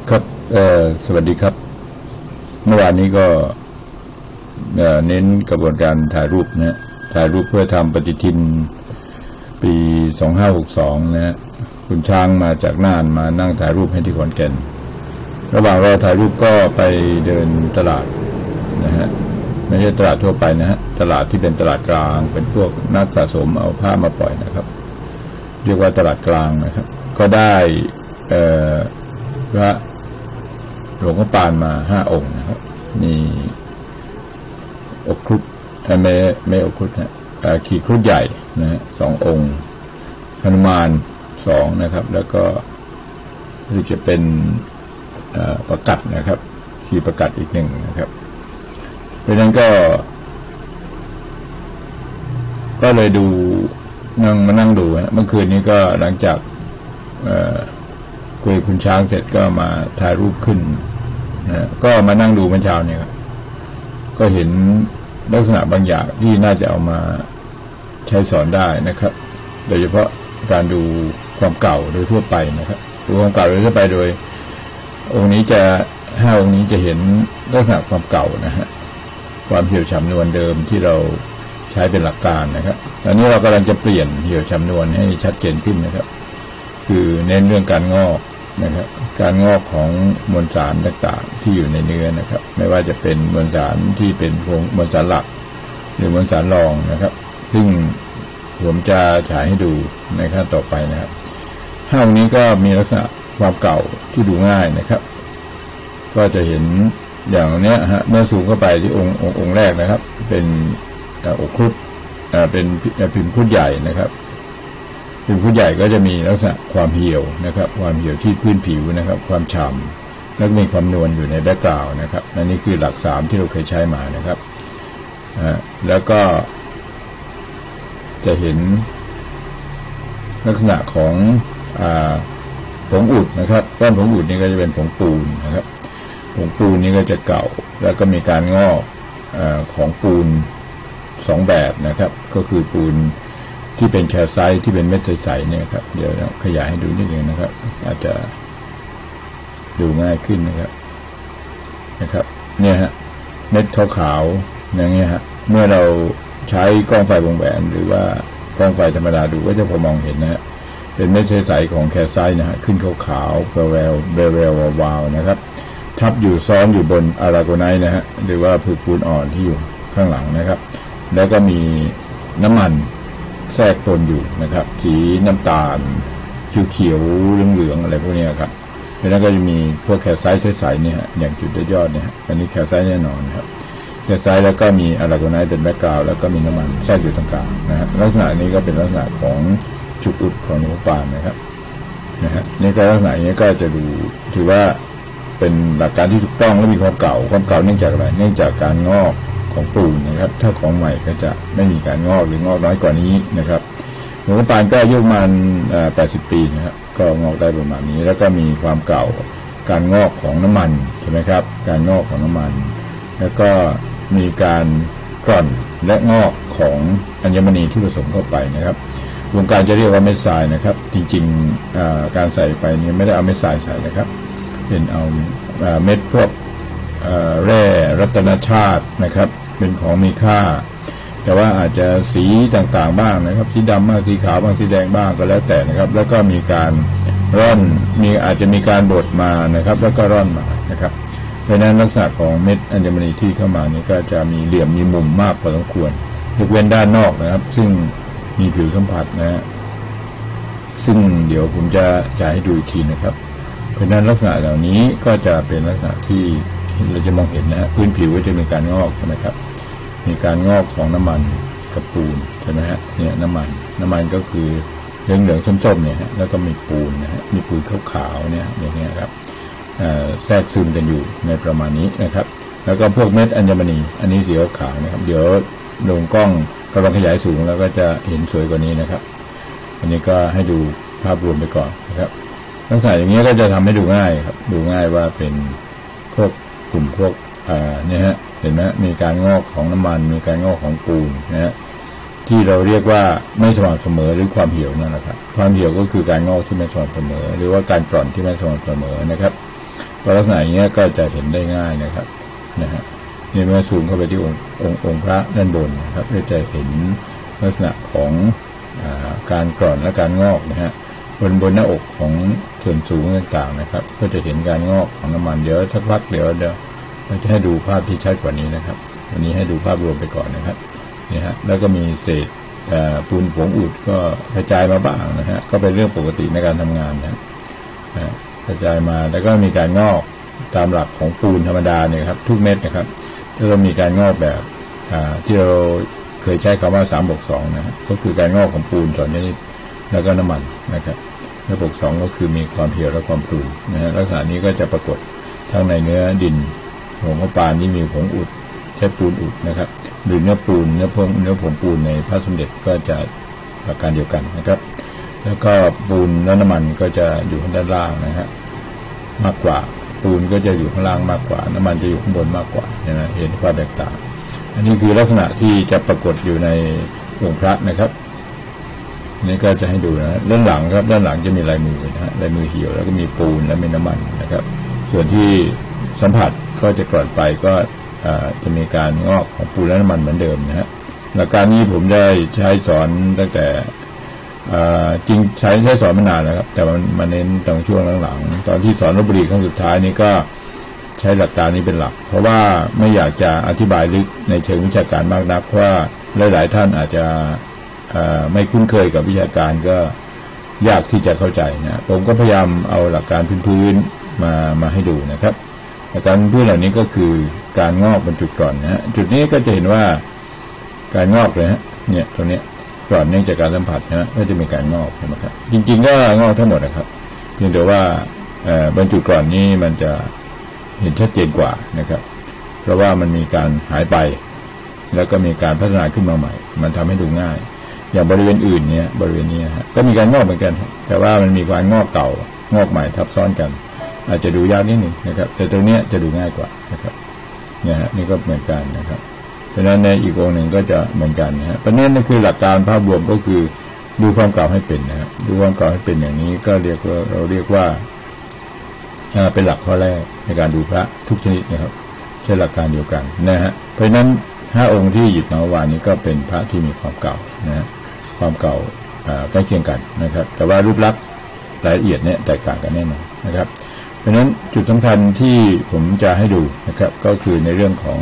ครับสวัสดีครับเมื่อวานนี้ก็เน้นกระบวนการถ่ายรูปนะถ่ายรูปเพื่อทำปฏิทินปี2562นะฮะคุณช้างมาจากน่านมานั่งถ่ายรูปให้ที่ขอนแก่นระหว่างรอถ่ายรูปก็ไปเดินตลาดนะฮะไม่ใช่ตลาดทั่วไปนะฮะตลาดที่เป็นตลาดกลางเป็นพวกนักสะสมเอาผ้ามาปล่อยนะครับเรียกว่าตลาดกลางนะครับก็ได้พระหลวงพ่อปานมา5 องค์นะครับมีอกครุฑไม่อกครุฑนะขี่ครุฑใหญ่นะฮะ2 องค์หนุมาน2นะครับแล้วก็ที่จะเป็นประกัดนะครับขี่ประกัดอีก1นะครับเพราะฉะนั้นก็เลยดูมานั่งดูเมื่อคืนนี้ก็หลังจากคุยคุณช้างเสร็จก็มาถ่ายรูปขึ้นนะก็มานั่งดูเมื่อเช้าเนี่ยครับก็เห็นลักษณะบางอย่างที่น่าจะเอามาใช้สอนได้นะครับโดยเฉพาะการดูความเก่าโดยทั่วไปนะครับดูความเก่าโดยทั่วไปโดยองค์นี้จะ5 องค์นี้จะเห็นลักษณะความเก่านะฮะความเหี่ยวฉ่ำนวลเดิมที่เราใช้เป็นหลักการนะครับตอนนี้เรากำลังจะเปลี่ยนเหี่ยวฉ่ำนวลให้ชัดเจนขึ้นนะครับคือเน้นเรื่องการงอกนะครับการงอกของมวลสารต่างๆที่อยู่ในเนื้อนะครับไม่ว่าจะเป็นมวลสารที่เป็นมวลสารหลักหรือมวลสารรองนะครับซึ่งผมจะฉายให้ดูในขั้นต่อไปนะครับ5 องค์นี้ก็มีลักษณะความเก่าที่ดูง่ายนะครับก็จะเห็นอย่างนี้ฮะเมื่อสูงเข้าไปที่องค์แรกนะครับเป็นอกครุฑเป็นพิมพ์ครุฑใหญ่นะครับพิมพ์ครุฑใหญ่ก็จะมีลักษณะความเหี่ยวนะครับความเหี่ยวที่พื้นผิวนะครับความฉ่ำแล้วก็มีความนวลอยู่ในแบ็คกราวด์นะครับนั่นนี่คือหลัก3ที่เราเคยใช้มานะครับแล้วก็จะเห็นลักษณะของผงอุดนะครับก้อนผงอุดนี่ก็จะเป็นผงปูนนะครับผงปูนนี่ก็จะเก่าแล้วก็มีการงอกของปูน2 แบบนะครับก็คือปูนที่เป็นแคลไซต์ที่เป็นเม็ดใสๆเนี่ยครับเดี๋ยวขยายให้ดูนิดนึงนะครับอาจจะดูง่ายขึ้นนะครับเนี่ยฮะเม็ดขาวๆอย่างเงี้ยฮะเมื่อเราใช้กล้องไฟวงแหวนหรือว่ากล้องไฟธรรมดาดูก็จะพอมองเห็นนะฮะเป็นเม็ดใสๆของแคลไซต์นะฮะขึ้นขาวๆแวววาวนะครับทับอยู่ซ้อนอยู่บนอาราโกไนท์นะฮะหรือว่าผืนปูนอ่อนที่อยู่ข้างหลังนะครับแล้วก็มีน้ำมันแทรกปนอยู่นะครับสีน้ำตาลเขียวเหลืองอะไรพวกนี้ครับแล้วก็จะมีพวกแคลไซต์ใสๆเนี่ยอย่างจุดยอดเนี่ยอันนี้แคลไซต์แน่นอนครับแคลไซต์แล้วก็มีอาราโกไนท์เป็นแบ็คกราวด์แล้วก็มีน้ำมันแทรกอยู่ตรงกลางนะฮะลักษณะนี้ก็เป็นลักษณะของจุดอุดของหลวงพ่อปานนะครับนี่ก็ลักษณะนี้ก็จะดูถือว่าเป็นหลักการที่ถูกต้องและมีความเก่าเนื่องจากอะไรเนื่องจากการงอกของปูนนะครับถ้าของใหม่ก็จะไม่มีการงอกหรืองอกน้อยกว่านี้นะครับหลวงพ่อปานก็อายุประมาณ80 ปีนะครับก็งอกได้ประมาณนี้แล้วก็มีความเก่าการงอกของน้ำมันใช่ไหมครับการงอกของน้ำมันแล้วก็มีการกร่อนและงอกของอัญมณีที่ผสมเข้าไปนะครับวงการจะเรียกว่าเม็ดทรายนะครับจริงๆการใส่ไปนี่ไม่ได้เอาเม็ดทรายใส่นะครับเป็นเอาเม็ดพวกแร่รัตนชาตินะครับเป็นของมีค่าแต่ว่าอาจจะสีต่างๆบ้างนะครับสีดำบ้างสีขาวบ้างสีแดงบ้างก็แล้วแต่นะครับแล้วก็มีการร่อนอาจจะมีการบดมานะครับแล้วก็ร่อนมานะครับเพราะนั้นลักษณะของเม็ดอัญมณีที่เข้ามานี่ก็จะมีเหลี่ยมมีมุมมากพอสมควรยกเว้นด้านนอกนะครับซึ่งมีผิวสัมผัสนะฮะซึ่งเดี๋ยวผมจะให้ดูอีกทีนะครับเพราะนั้นลักษณะเหล่านี้ก็จะเป็นลักษณะที่เราจะมองเห็นนะฮะพื้นผิวก็จะมีการงอกใช่ไหมครับมีการงอกของน้ำมันกับปูนใช่ไหมฮะเนี่ยน้ำมันก็คือเหลืองส้มๆเนี่ยฮะแล้วก็มีปูนนะฮะมีปูนขาวๆเนี่ยอย่างเงี้ยครับแทรกซึมกันอยู่ในประมาณนี้นะครับแล้วก็พวกเม็ดอัญมณีอันนี้สีขาวนะครับเดี๋ยวลงกล้องกำลังขยายสูงแล้วก็จะเห็นสวยกว่านี้นะครับอันนี้ก็ให้ดูภาพรวมไปก่อนนะครับลักษณะอย่างนี้ก็จะทำให้ดูง่ายครับดูง่ายว่าเป็นพวกกลุ่มพวกเนี่ยฮะเห็นไหมมีการงอกของน้ำมันมีการงอกของปูนนะฮะที่เราเรียกว่าไม่สม่ำเสมอหรือความเหี่ยวนั่นแหละครับความเหี่ยวก็คือการงอกที่ไม่สม่ำเสมอหรือว่าการกร่อนที่ไม่สม่ำเสมอนะครับลักษณะอย่างนี้ก็จะเห็นได้ง่ายนะครับนะฮะนี่เมื่อซูมเข้าไปที่องค์พระด้านบนนะครับก็จะเห็นลักษณะของการกร่อนและการงอกนะฮะบนหน้าอกของส่วนสูงต่างๆนะครับก็จะเห็นการงอกของน้ำมันเดี๋ยวสักพักเดี๋ยวเราจะให้ดูภาพที่ชัดกว่านี้นะครับวันนี้ให้ดูภาพรวมไปก่อนนะครับนี่ฮะแล้วก็มีเศษปูนผงอุดก็กระจายมาบ้างนะฮะก็เป็นเรื่องปกติในการทำงานนะกระจายมาแล้วก็มีการงอกตามหลักของปูนธรรมดาเนี่ยครับทุกเม็ดนะครับแล้วก็มีการงอกแบบที่เราเคยใช้คำว่า3+2นะก็คือการงอกของปูน2ชนิดแล้วก็น้ำมันนะครับแล้ว+2ก็คือมีความเหี่ยวและความพรุนนะฮะลักษณะนี้ก็จะปรากฏทั้งในเนื้อดินผงมะปรางที่มีผงอุดใช้ปูนอุดนะครับหรือเนื้อปูนเนื้อผงปูนในพระสมเด็จก็จะหลักการเดียวกันนะครับแล้วก็ปูนและน้ำมันก็จะอยู่ข้างด้านล่างนะฮะมากกว่าปูนก็จะอยู่ข้างล่างมากกว่าน้ำมันจะอยู่ข้างบนมากกว่านะเห็นความแตกต่างอันนี้คือลักษณะที่จะปรากฏอยู่ในองค์พระนะครับนี่ก็จะให้ดูนะด้านหลังครับด้านหลังจะมีลายมือนะฮะลายมือเหี่ยวแล้วก็มีปูนและมีน้ำมันนะครับส่วนที่สัมผัสก็จะกร่อนไปก็จะมีการงอกของปูนและน้ำมันเหมือนเดิมนะฮะหลักการนี้ผมได้ใช้สอนตั้งแต่จริงใช้สอนมานานแล้วครับแต่มันเน้นตอนช่วงหลังๆตอนที่สอนลพบุรีครั้งสุดท้ายนี้ก็ใช้หลักการนี้เป็นหลักเพราะว่าไม่อยากจะอธิบายลึกในเชิงวิชาการมากนักเพราะว่าหลายๆท่านอาจจะไม่คุ้นเคยกับวิชาการก็ยากที่จะเข้าใจนะผมก็พยายามเอาหลักการพื้นๆมาให้ดูนะครับหลักการพื้นเหล่านี้ก็คือการงอกบนจุดก่อนนะฮะจุดนี้ก็จะเห็นว่าการงอกเลยฮะเนี่ยตรงนี้ก่อนเนื่องจากการสัมผัสนะก็จะมีการงอกนะครับจริงๆก็งอกทั้งหมดนะครับเพียงแต่ว่าบนจุดก่อนนี้มันจะเห็นชัดเจนกว่านะครับเพราะว่ามันมีการหายไปแล้วก็มีการพัฒนาขึ้นมาใหม่มันทำให้ดูง่ายอย่างบริเวณอื่นเนี่ยบริเวณนี้ฮะก็มีการงอกเหมือนกันแต่ว่ามันมีการงอกเก่างอกใหม่ทับซ้อนกันอาจจะดูยากนิดหนึ่งนะครับแต่ตรงนี้จะดูง่ายกว่านะครับเนี่ยฮะนี่ก็เหมือนกันนะครับเพราะฉะนั้นในอีกองค์หนึ่งก็จะเหมือนกันนะฮะเพราะนั้นนี่คือหลักการภาพรวมก็คือดูความเก่าให้เป็นนะครับดูความเก่าให้เป็นอย่างนี้ก็เราเรียกว่าเป็นหลักข้อแรกในการดูพระทุกชนิดนะครับใช้หลักการเดียวกันนะฮะเพราะฉะนั้น5 องค์ที่หยิบมาเมื่อวานนี้ก็เป็นพระที่มีความเก่านะฮะความเก่าใกล้เคียงกันนะครับแต่ว่ารูปลักษณ์รายละเอียดเนี่ยแตกต่างกันแน่นอนนะครับเพราะฉะนั้นจุดสำคัญที่ผมจะให้ดูนะครับก็คือในเรื่องของ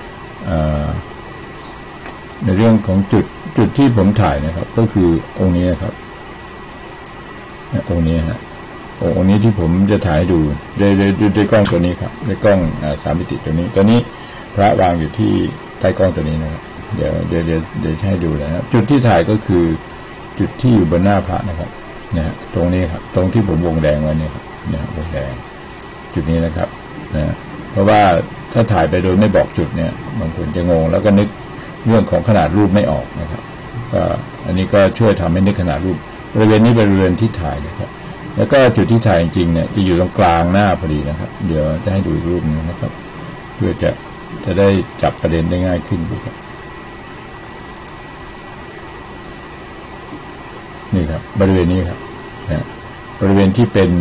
จุดที่ผมถ่ายนะครับก็คือองค์นี้นะครับองค์นี้ฮะองค์นี้ที่ผมจะถ่ายดูด้วยกล้องตัวนี้ครับด้วยกล้อง3 มิติตัวนี้พระวางอยู่ที่ใต้กล้องตัวนี้นะครับเดี๋ยวให้ดูนะครับจุดที่ถ่ายก็คือจุดที่อยู่บนหน้าพระนะครับนะฮะตรงนี้ครับตรงที่ผมวงแดงไว้เนี่ยครับนะวงแดงจุดนี้นะครับนะเพราะว่าถ้าถ่ายไปโดยไม่บอกจุดเนี่ยบางคนจะงงแล้วก็นึกเรื่องของขนาดรูปไม่ออกนะครับก็อันนี้ก็ช่วยทำให้นึกขนาดรูปบริเวณนี้เป็นบริเวณที่ถ่ายนะครับแล้วก็จุดที่ถ่ายจริงๆเนี่ยจะอยู่ตรงกลางหน้าพอดีนะครับเดี๋ยวจะให้ดูอีกรูปนึงนะครับเพื่อจะได้จับประเด็นได้ง่ายขึ้นดูครับนี่ครับบริเวณนี้ครับนะบริเวณที่เป็น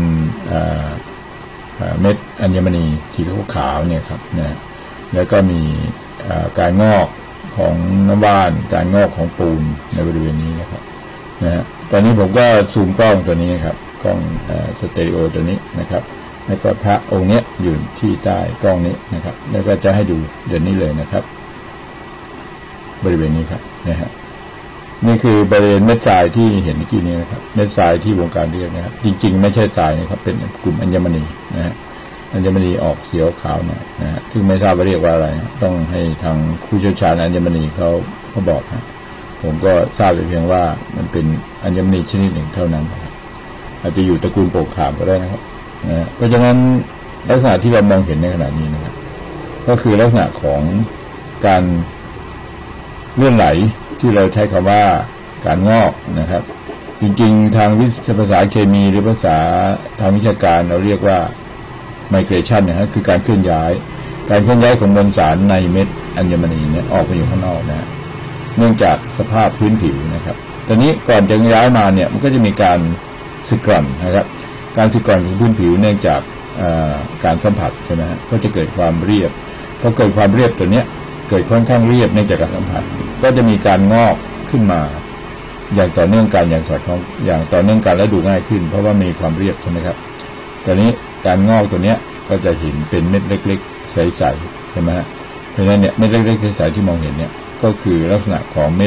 เม็ดอัญมณีสีขาวๆเนี่ยครับนะแล้วก็มีการงอกของน้ำว่านการงอกของปูนในบริเวณนี้นะครับนะฮะตอนนี้ผมก็ซูมกล้องตัวนี้ครับกล้องสเตอริโอตัวนี้นะครับแล้วก็พระองค์นี้อยู่ที่ใต้กล้องนี้นะครับแล้วก็จะให้ดูเดี๋ยวนี้เลยนะครับบริเวณนี้ครับนะฮะนี่คือบริเวณเม็ดทรายที่เห็นเมื่อกี้นี้นะครับเม็ดทรายที่วงการเรียกนะครับจริงๆไม่ใช่ทรายนะครับเป็นกลุ่มอัญมณีนะฮะอัญมณีออกเสียวขาวหน่อยนะฮะซึ่งไม่ทราบว่าเรียกว่าอะไรต้องให้ทางผู้เชี่ยวชาญอัญมณีเขาบอกนะผมก็ทราบเพียงว่ามันเป็นอัญมณีชนิดหนึ่งเท่านั้นอาจจะอยู่ตระกูลโปกขามก็ได้นะครับนะเพราะฉะนั้นลักษณะที่เรามองเห็นในขณะนี้นะครับก็คือลักษณะของการเลื่อนไหลที่เราใช้คำว่าการงอกนะครับจริงๆทางภาษาเคมีหรือภาษาทางวิชาการเราเรียกว่าไมเกรชันนะครับคือการเคลื่อนย้ายของมวลสารในเม็ดอัญมณีเนี่ยออกไปอยู่ข้างนอกนะเนื่องจากสภาพพื้นผิวนะครับตอนนี้ก่อนจะย้ายมาเนี่ยมันก็จะมีการสึกกร่อนนะครับการสึกกร่อนของพื้นผิวเนื่องจากการสัมผัสใช่ไหมฮะก็จะเกิดความเรียบพอเกิดความเรียบตัวเนี้ยเกิดค่อนข้างเรียบเนื่องจากการสัมผัสก็จะมีการงอกขึ้นมาอย่างต่อเนื่องกันอย่างสอดคล้องอย่างต่อเนื่องกันและดูง่ายขึ้นเพราะว่ามีความเรียบใช่ไหมครับตอนนี้การงอกตัวเนี้ยก็จะเห็นเป็นเม็ดเล็กๆใสๆใช่ไหมฮะเพราะฉะนั้นเนี่ยเม็ดเล็กๆใสๆที่มองเห็นเนี่ยก็คือลักษณะของเม็ด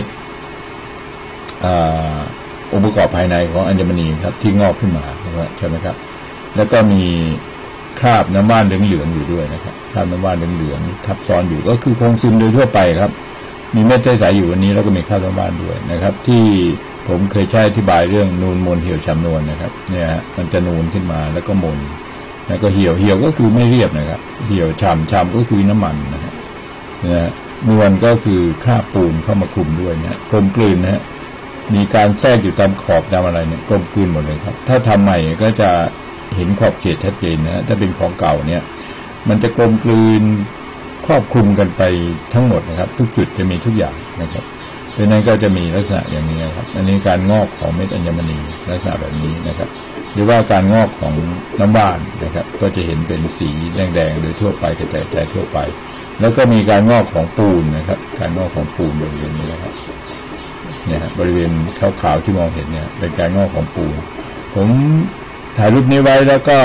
องค์ประกอบภายในของอัญมณีครับที่งอกขึ้นมาใช่ไหมครับแล้วก็มีคราบน้ำว่านเหลืองๆอยู่ด้วยนะครับคราบน้ำว่านเหลืองๆทับซ้อนอยู่ก็คือคงซึมโดยทั่วไปครับมีเม็ดใสๆอยู่วันนี้แล้วก็มีคราบน้ำว่านด้วยนะครับที่ผมเคยใช้อธิบายเรื่องนูนมนเหี่ยวฉ่ำนวลนะครับเนี่ยมันจะนูนขึ้นมาแล้วก็มนแล้วก็เหี่ยวก็คือไม่เรียบนะครับเหี่ยวฉ่ำก็คือน้ำมันนะครับนวลก็คือคราบปูนเข้ามาคลุมด้วยนะกลมกลืนนะฮะมีการแทรกอยู่ตามขอบตามอะไรเนี่ยกลมกลืนหมดเลยครับถ้าทำใหม่ก็จะเห็นขอบเขตชัดเจนนะถ้าเป็นของเก่าเนี่ยมันจะกลมกลืนครอบคลุมกันไปทั้งหมดนะครับทุกจุดจะมีทุกอย่างนะครับเพราะนั้นก็จะมีลักษณะอย่างนี้ครับอันนี้การงอกของเม็ดอัญมณีลักษณะแบบนี้นะครับหรือว่าการงอกของน้ำว่านนะครับก็จะเห็นเป็นสีแดงๆโดยทั่วไปกระจายทั่วไปแล้วก็มีการงอกของปูนนะครับการงอกของปูนบริเวณนี้นะครับเนี่ยบริเวณขาวๆที่มองเห็นเนี่ยเป็นการงอกของปูนผมถ่ายรูปนี้ไว้แล้วก็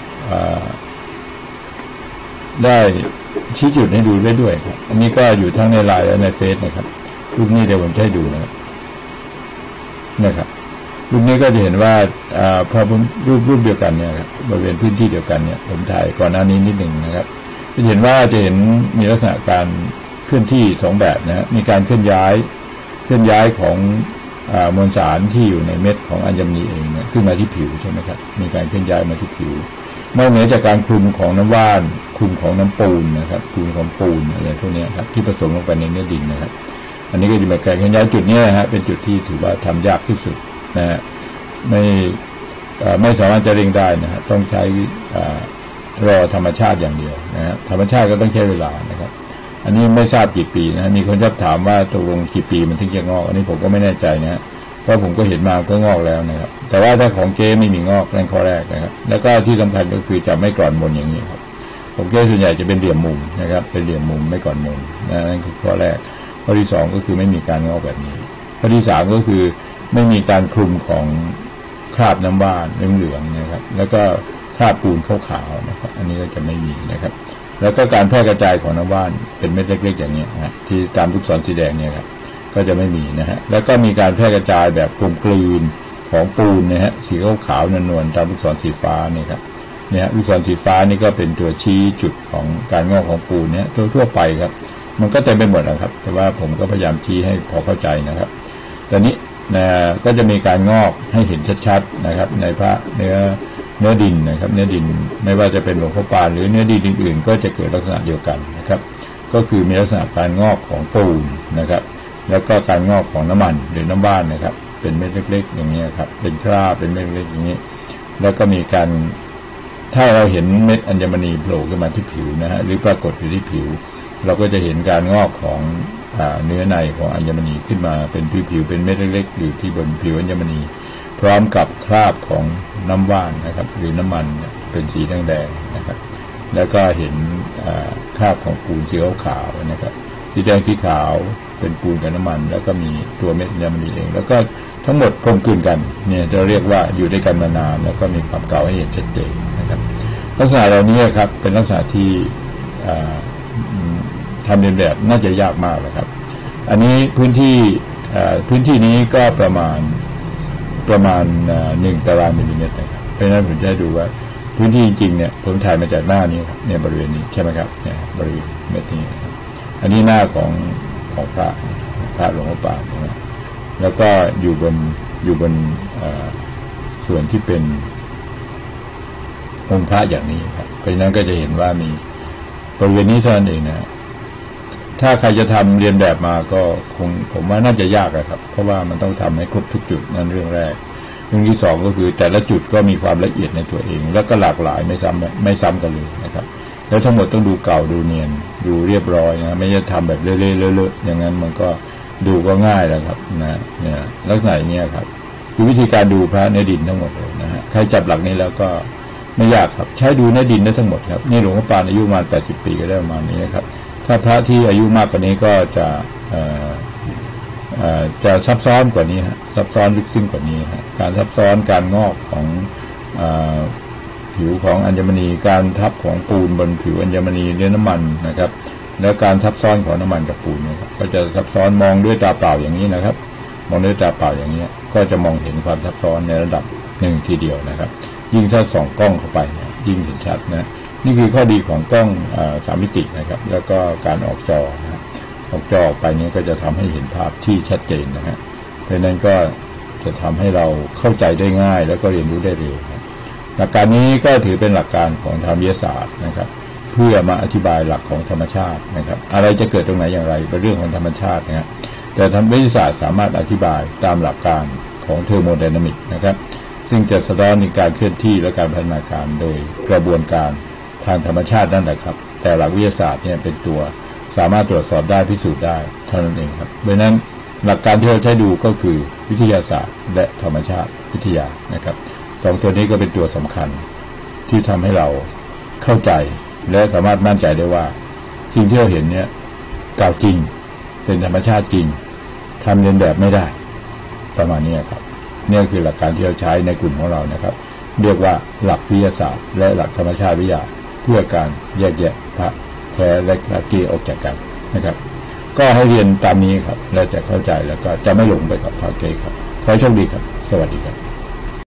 ได้ชี้จุดให้ดูได้ด้วยครับอันนี้ก็อยู่ทั้งในไลน์และในเฟซนะครับรูปนี้เดี๋ยวผมจะให้ดูนะครับรูปนี้ก็จะเห็นว่าพอผมรูปเดียวกันเนี่ยครับบริเวณพื้นที่เดียวกันเนี่ยผมถ่ายก่อนหน้านี้นิดหนึ่งนะครับจะเห็นว่าจะเห็นมีลักษณะการเคลื่อนที่2แบบนะฮะมีการเคลื่อนย้ายของมวลสารที่อยู่ในเม็ดของอัญมณีเองเนี่ยขึ้นมาที่ผิวใช่ไหมครับมีการเคลื่อนย้ายมาที่ผิวนอกเหนือจากการคลุมของน้ำว่านคลุมของน้ำปูนนะครับคลุมของปูนอะไรพวกนี้ครับที่ผสมลงไปในเนื้อดินนะครับอันนี้ก็จะเป็นการเคลื่อนย้ายจุดนี้นะฮะเป็นจุดที่ถือว่าทำยากที่สุดนะฮะไม่สามารถจะเร่งได้นะฮะต้องใช้รอธรรมชาติอย่างเดียวนะฮะธรรมชาติก็ต้องใช้เวลานะครับอันนี้ไม่ทราบกี่ปีนะมีคนชอบถามว่าตกลงกี่ปีมันถึงจะงอกอันนี้ผมก็ไม่แน่ใจนะเพราะผมก็เห็นมาก็งอกแล้วนะครับแต่ว่าถ้าของเจ๊ไม่มีงอกนั่นข้อแรกนะครับแล้วก็ที่สำคัญก็คือจะไม่กร่อนมนอย่างนี้ครับของเจ๊ส่วนใหญ่จะเป็นเหลี่ยมมุมนะครับเป็นเหลี่ยมมุมไม่กร่อนมนนั่นคือข้อแรกข้อที่2ก็คือไม่มีการงอกแบบนี้ข้อที่3ก็คือไม่มีการคลุมของคราบน้ำว่านเหลืองๆนะครับแล้วก็คราบปูนขาวๆนะครับอันนี้ก็จะไม่มีนะครับแล้วก็การแพร่กระจายของน้ำว่านเป็นเม็ดเล็กๆอย่างนี้นะที่ตามลูกศรสีแดงเนี่ยครับก็จะไม่มีนะฮะแล้วก็มีการแพร่กระจายแบบกลมกลืนของปูนนะฮะสีขาวๆนวลๆตามลูกศรสีฟ้านี่ครับเนี่ยลูกศรสีฟ้านี่ก็เป็นตัวชี้จุดของการงอกของปูนเนี่ยทั่วไปครับมันก็เต็มไปหมดนะครับแต่ว่าผมก็พยายามชี้ให้พอเข้าใจนะครับตอนนี้นะก็จะมีการงอกให้เห็นชัดๆนะครับในพระเนื้อดินนะครับเนื้อดินไม่ว่าจะเป็นหลวงพ่อปานหรือเนื้อดินอื่นๆก็จะเกิดลักษณะเดียวกันนะครับก็คือมีลักษณะการงอกของปูนนะครับแล้วก็การงอกของน้ำมันหรือน้ำว่านนะครับเป็นเม็ดเล็กๆอย่างนี้ครับเป็นคราบเป็นเม็ดเล็กอย่างนี้แล้วก็มีการถ้าเราเห็นเม็ดอัญมณีโผล่ขึ้นมาที่ผิวนะฮะหรือปรากฏอยู่ที่ผิวเราก็จะเห็นการงอกของเนื้อในของอัญมณีขึ้นมาเป็นผิวเป็นเม็ดเล็กๆอยู่ที่บนผิวอัญมณีพร้อมกับคราบของน้ำว่านนะครับหรือน้ำมันเป็นสีแดงๆนะครับแล้วก็เห็นคราบของปูนสีขาวนะครับสีแดงสีขาวเป็นปูนกับน้ำมันแล้วก็มีตัวเม็ดอัญมณีเองแล้วก็ทั้งหมดกลมกลืนกันเนี่ยจะเรียกว่าอยู่ด้วยกันมานานแล้วก็มีความเก่าให้เห็นชัดเจนนะครับลักษณะเหล่านี้ครับเป็นลักษณะที่ทำเรียนแบบน่าจะยากมากเลยครับอันนี้พื้นที่นี้ก็ประมาณ1 ตารางมิลลิเมตรนะครับเพราะฉะนั้นผมจะดูว่าพื้นที่จริงๆเนี่ยผมถ่ายมาจากหน้านี้ครับเนี่ยบริเวณนี้ใช่ไหมครับเนี่ยบริเวณเม็ดนี้ครับอันนี้หน้าของพระหลวงพ่อปานนะแล้วก็อยู่บนส่วนที่เป็นองค์พระอย่างนี้ครับเพราะฉะนั้นก็จะเห็นว่ามีบริเวณนี้เท่านั้นเองนะถ้าใครจะทำเรียนแบบมาก็คงผมว่าน่าจะยากครับเพราะว่ามันต้องทำให้ครบทุกจุดนั่นเรื่องแรกเรื่องที่2ก็คือแต่ละจุดก็มีความละเอียดในตัวเองแล้วก็หลากหลายไม่ซ้ำกันเลยนะครับแล้วทั้งหมดต้องดูเก่าดูเนียนดูเรียบร้อยนะไม่ใช่ทำแบบเละๆเลอะๆอย่างนั้นมันก็ดูก็ง่ายแล้วครับนะเนี่ยลักษณะอย่างเงี้ยครับคือวิธีการดูพระในดินทั้งหมดเลยนะฮะใครจับหลักนี้แล้วก็ไม่ยากครับใช้ดูในดินได้ทั้งหมดครับนี่หลวงพ่อปานอายุประมาณ80 ปีก็ได้ประมาณนี้นะครับถ้าพระที่อายุมากกว่านี้ก็จะซับซ้อนกว่านี้ฮะซับซ้อนลึกซึ้งกว่านี้ฮะการซับซ้อนการงอกของผิวของอัญมณีการทับของปูนบนผิวอัญมณีเนื้อน้ำมันนะครับแล้วการซับซ้อนของน้ำมันกับปูนนะครับก็จะซับซ้อนมองด้วยตาเปล่าอย่างนี้นะครับมองด้วยตาเปล่าอย่างนี้ก็จะมองเห็นความซับซ้อนในระดับหนึ่งทีเดียวนะครับยิ่งถ้าส่องกล้องเข้าไปเนี่ยยิ่งเห็นชัดนะนี่คือข้อดีของกล้อง3 มิตินะครับแล้วก็การออกจอนะครับออกจอออกไปนี้ก็จะทำให้เห็นภาพที่ชัดเจนนะฮะเพราะนั้นก็จะทำให้เราเข้าใจได้ง่ายแล้วก็เรียนรู้ได้เร็วหลักการนี้ก็ถือเป็นหลักการของทางวิทยาศาสตร์นะครับเพื่อมาอธิบายหลักของธรรมชาตินะครับอะไรจะเกิดตรงไหนอย่างไรเป็นเรื่องของธรรมชาตินะครับแต่ทางวิทยาศาสตร์สามารถอธิบายตามหลักการของเทอร์โมไดนามิกนะครับซึ่งจะสะท้อนในการเคลื่อนที่และการพัฒนาการโดยกระบวนการทางธรรมชาตินั่นแหละครับแต่หลักวิทยาศาสตร์เนี่ยเป็นตัวสามารถตรวจสอบได้พิสูจน์ได้เท่านั้นเองครับเพราะนั้นหลักการที่เราใช้ดูก็คือวิทยาศาสตร์และธรรมชาติวิทยานะครับ2 ตัวนี้ก็เป็นตัวสำคัญที่ทำให้เราเข้าใจและสามารถมั่นใจได้ว่าสิ่งที่เราเห็นเนี่ยเก่าจริงเป็นธรรมชาติจริงทำเลียนแบบไม่ได้ประมาณนี้ครับนี่คือหลักการที่เราใช้ในกลุ่มของเรานะครับเรียกว่าหลักวิทยาศาสตร์และหลักธรรมชาติวิทยาเพื่อการแยกแยะพระแท้และพระเก๊ออกจากกันนะครับก็ให้เรียนตามนี้ครับแล้วจะเข้าใจแล้วก็จะไม่หลงไปกับพระเก๊ครับขอให้โชคดีครับสวัสดีครับ